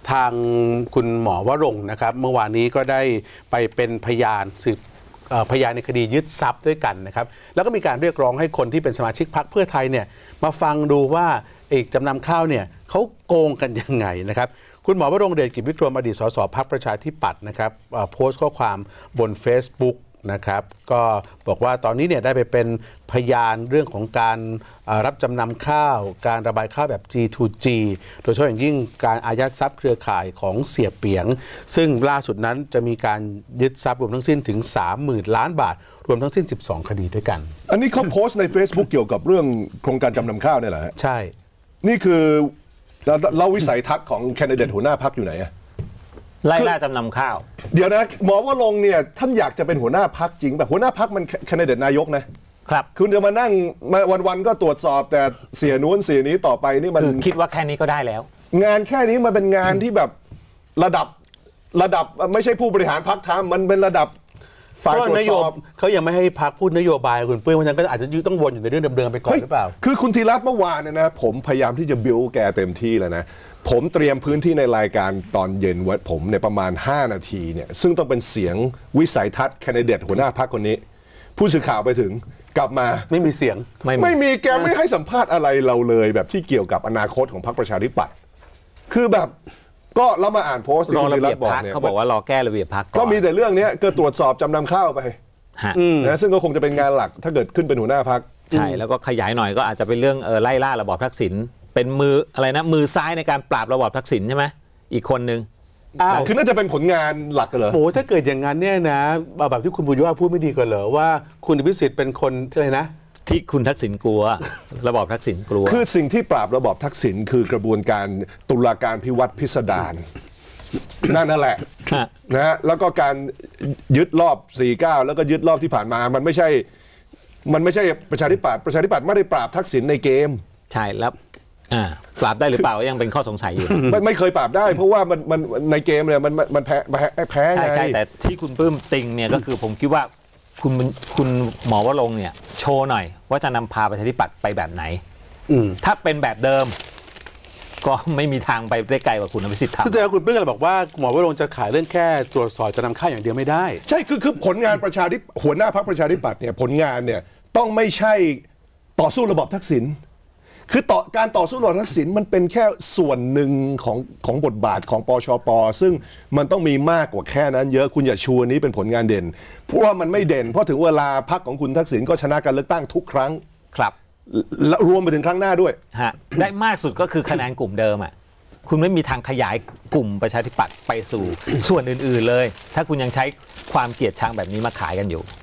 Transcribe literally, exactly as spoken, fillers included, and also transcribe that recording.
ทางคุณหมอวรงค์นะครับเมื่อวานนี้ก็ได้ไปเป็นพยานสืบพยานในคดียึดทรัพย์ด้วยกันนะครับแล้วก็มีการเรียกร้องให้คนที่เป็นสมาชิกพรรคเพื่อไทยเนี่ยมาฟังดูว่าเอกจำนำข้าวเนี่ยเขาโกงกันยังไงนะครับคุณหมอวรงค์เดชกิจวิกรมอดีตสสพรรคประชาธิปัตย์นะครับโพสต์ข้อความบน Facebookนะครับก็บอกว่าตอนนี้เนี่ยได้ไปเป็นพยานเรื่องของการรับจำนำข้าวการระบายข้าวแบบ จี ทู จี โดยเฉพาะอย่างยิ่งการอายัดทรัพย์เครือข่ายของเสียเปียงซึ่งล่าสุดนั้นจะมีการยึดทรัพย์รวมทั้งสิ้นถึง สามหมื่น ล้านบาทรวมทั้งสิ้นสิบสองคดีด้วยกันอันนี้เขาโพสต์ใน Facebook เกี่ยวกับเรื่องโครงการจำนำข้าวเนี่ยแหละใช่นี่คือเราวิสัยทัศน์ของแคนดิเดตหัวหน้าพรรคอยู่ไหนอะไล่ล่าจำนำข้าวเดี๋ยวนะหมอวรงค์เนี่ยท่านอยากจะเป็นหัวหน้าพรรคจริงแบบหัวหน้าพรรคมันแคนดิเดตนายกนะครับคุณจะมานั่งมาวันๆก็ตรวจสอบแต่เสียนู้นเสียนี้ต่อไปนี่มันคือคิดว่าแค่นี้ก็ได้แล้วงานแค่นี้มันเป็นงานที่แบบระดับระดับไม่ใช่ผู้บริหารพรรคทำมันเป็นระดับฝ่ายตรวจสอบเขายังไม่ให้พรรคพูดนโยบายคุณปุ้ยเพราะฉะนั้นก็อาจจะต้องวนอยู่ในเรื่องเดิมๆไปก่อนหรือเปล่าคือคุณธีรัตน์เมื่อวานเนี่ยนะผมพยายามที่จะบิวแกเต็มที่แล้วนะผมเตรียมพื้นที่ในรายการตอนเย็นไว้ผมในประมาณห้านาทีเนี่ยซึ่งต้องเป็นเสียงวิสัยทัศน์แคนดิเดตหัวหน้าพรรคคนนี้ผู้สื่อข่าวไปถึงกลับมาไม่มีเสียงไม่ไม่มีแกไม่ให้สัมภาษณ์อะไรเราเลยแบบที่เกี่ยวกับอนาคตของพรรคประชาธิปัตย์คือแบบก็เรามาอ่านโพสต์ที่คุณธีรัตน์บอกเนี่ยเขาบอกว่ารอแก้ระเบียบพรรคก็มีแต่เรื่องนี้ก็ตรวจสอบจำนำข้าวไปนะซึ่งก็คงจะเป็นงานหลักถ้าเกิดขึ้นเป็นหัวหน้าพรรคใช่แล้วก็ขยายหน่อยก็อาจจะเป็นเรื่องเออไล่ล่าระบอบทักษิณเป็นมืออะไรนะมือซ้ายในการปราบระบอบทักษิณใช่ไหมอีกคนนึงคือน่าจะเป็นผลงานหลักกันเหรอโอ้ถ้าเกิดอย่างนั้นเนี่ยนะแบบที่คุณบุญยว่าพูดไม่ดีกันเหรอว่าคุณอภิสิทธิ์เป็นคนอะไรนะที่คุณทักษิณกลัวระบอบทักษิณกลัวคือสิ่งที่ปราบระบอบทักษิณคือกระบวนการตุลาการพิวัตรพิสดารนั่นนั่นแหละนะฮะแล้วก็การยึดรอบสี่เก้าแล้วก็ยึดรอบที่ผ่านมามันไม่ใช่มันไม่ใช่ประชาธิปัตย์ประชาธิปัตย์ไม่ได้ปราบทักษิณในเกมใช่แล้วปราบได้หรือเปล่ายังเป็นข้อสงสัยอยู่ไม่ไม่เคยปราบได้เพราะว่ามันมันในเกมเนี่ยมันมันแพ้แพ้ไงใช่แต่ที่คุณปื้มติงเนี่ยก็คือผมคิดว่าคุณคุณหมอวรงค์เนี่ยโชว์หน่อยว่าจะนำพาประชาธิปัตย์ไปแบบไหนถ้าเป็นแบบเดิมก็ไม่มีทางไปได้ไกลกว่าคุณอภิสิทธิ์ทำคือแสดงว่าคุณปื้มกำลังบอกว่าหมอวรงค์จะขายเรื่องแค่ตรวจสอบจะนำข้าวอย่างเดียวไม่ได้ใช่คือคือผลงานประชาธิหัวหน้าพรรคประชาธิปัตย์เนี่ยผลงานเนี่ยต้องไม่ใช่ต่อสู้ระบอบทักษิณคือต่อการต่อสู้ระบอบทักษิณมันเป็นแค่ส่วนหนึ่งของของบทบาทของปชป.ซึ่งมันต้องมีมากกว่าแค่นั้นเยอะคุณอย่าชูอันนี้เป็นผลงานเด่นเพราะว่ามันไม่เด่นเพราะถึงเวลาพรรคของคุณทักษิณก็ชนะการเลือกตั้งทุกครั้งครับและรวมไปถึงครั้งหน้าด้วยฮะได้มากสุดก็คือคะแนนกลุ่มเดิมอ่ะคุณไม่มีทางขยายกลุ่มประชาธิปัตย์ไปสู่ส่วนอื่นๆเลยถ้าคุณยังใช้ความเกลียดชังแบบนี้มาขายกันอยู่